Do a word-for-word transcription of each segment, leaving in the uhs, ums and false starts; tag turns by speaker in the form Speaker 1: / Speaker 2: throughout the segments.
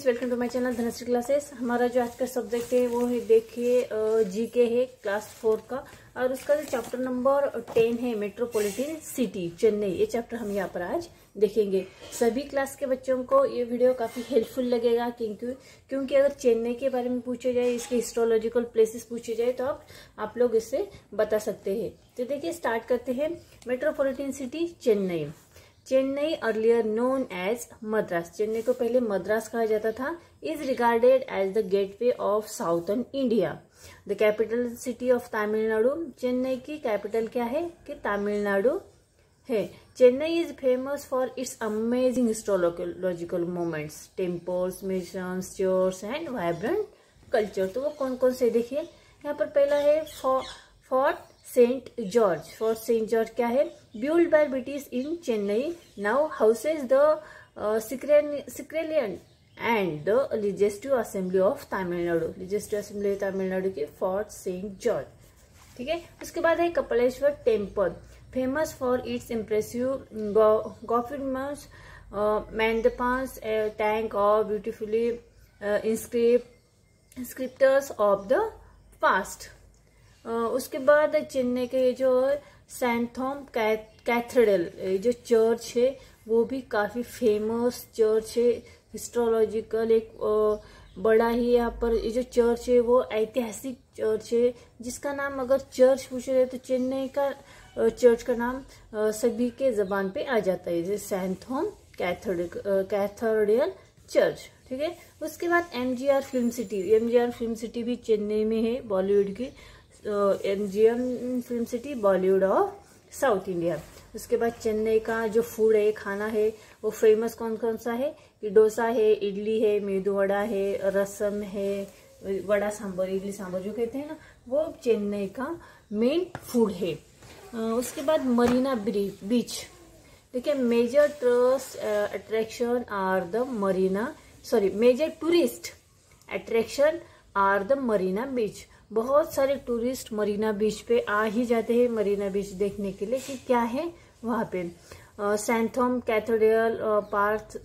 Speaker 1: Friends, welcome to my channel Dhanashree classes. हमारा जो आज का सब्जेक्ट है वो है देखिए जीके है क्लास फोर का, और उसका जो चैप्टर नंबर टेन है मेट्रोपॉलिटन सिटी चेन्नई। ये चैप्टर हम यहाँ पर आज देखेंगे। सभी क्लास के बच्चों को ये वीडियो काफी हेल्पफुल लगेगा, क्योंकि क्योंकि अगर चेन्नई के बारे में पूछे जाए, इसके हिस्टोलॉजिकल प्लेसेस पूछे जाए, तो आप आप लोग इससे बता सकते हैं। तो देखिए स्टार्ट करते हैं। Metropolitan city Chennai. Chennai earlier known as Madras, Chennai को पहले मद्रास कहा जाता था, is regarded as the gateway of southern India. The capital city of Tamil Nadu, Chennai की कैपिटल क्या है कि तमिलनाडु है। Chennai is famous for its amazing histological moments, temples, missions, church and vibrant culture. तो वो कौन कौन से देखिए यहाँ पर। पहला है Fort Saint George. Fort Saint George क्या है? built by British in Chennai, now houses the uh, Secretariat and the Legislative Assembly of Tamil Nadu. Legislative Assembly Tamil Nadu की फोर्ट सेंट जॉर्ज, ठीक है। उसके बाद है Kapileshwar temple, famous for its impressive गॉफिडमस mandapas, tank और beautifully inscriptors of the past. उसके बाद चेन्नई के जो सेंट थॉम कैथेड्रल जो चर्च है वो भी काफी फेमस चर्च है। हिस्टोलॉजिकल एक बड़ा ही यहाँ पर ये जो चर्च है वो ऐतिहासिक चर्च है, जिसका नाम अगर चर्च पूछे जाए तो चेन्नई का चर्च का नाम सभी के जबान पे आ जाता है, जैसे सेंट थॉम कैथेड्रल चर्च, ठीक है। उसके बाद MGR film city. MGR film city भी चेन्नई में है, बॉलीवुड की MGM film city, Bollywood of south India. उसके बाद चेन्नई का जो फूड है, खाना है, वो फेमस कौन कौन सा है कि डोसा है, इडली है, मेदू वड़ा है, रसम है, वड़ा सांभर, इडली सांभर जो कहते हैं ना, वो चेन्नई का मेन फूड है। उसके बाद मरीना बीच। देखिए major tourist attraction are the Marina sorry major tourist attraction are the Marina beach. बहुत सारे टूरिस्ट मरीना बीच पे आ ही जाते हैं मरीना बीच देखने के लिए कि क्या है वहां पे। Saint थॉम cathedral, Partha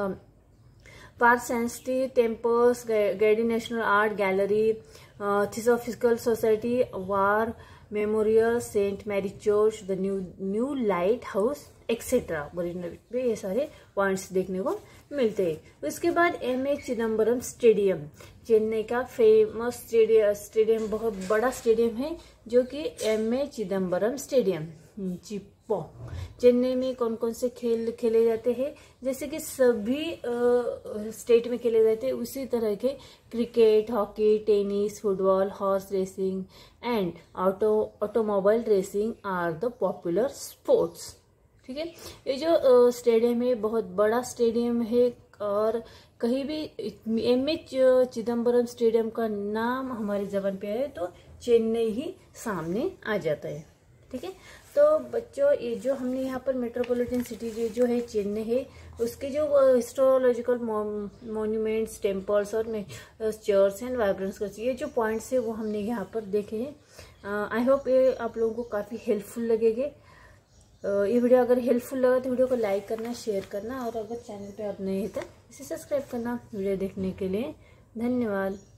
Speaker 1: Parthasarathy temples, गैडी national art gallery, theosophical society, war memorial, saint Mary church, the new new light house etcetera. Marina beach पे ये सारे पॉइंट्स देखने को मिलते हैं। उसके बाद M A Chidambaram stadium, Chennai का फेमस स्टेडियम स्टेडियम बहुत बड़ा स्टेडियम है जो कि M A Chidambaram stadium Chepauk. Chennai में कौन कौन से खेल खेले जाते हैं, जैसे कि सभी आ, स्टेट में खेले जाते हैं उसी तरह के cricket, hockey, tennis, football, horse racing and auto automobile racing are the popular sports, ठीक है। ये जो स्टेडियम है बहुत बड़ा स्टेडियम है, और कहीं भी एम ए चिदम्बरम स्टेडियम का नाम हमारी जबान पे आए तो चेन्नई ही सामने आ जाता है, ठीक है। तो बच्चों ये जो हमने यहाँ पर मेट्रोपॉलिटन सिटी जो जो है चेन्नई है, उसके जो हिस्टोलॉजिकल मॉन्यूमेंट्स, टेम्पल्स और चर्च एंड वाइब्रेंट कल्चर, ये जो पॉइंट्स है वो हमने यहाँ पर देखे हैं। आई होप ये आप लोगों को काफ़ी हेल्पफुल लगेंगे। ये वीडियो अगर हेल्पफुल लगा तो वीडियो को लाइक करना, शेयर करना, और अगर चैनल पे आप नए हैं तो इसे सब्सक्राइब करना। वीडियो देखने के लिए धन्यवाद।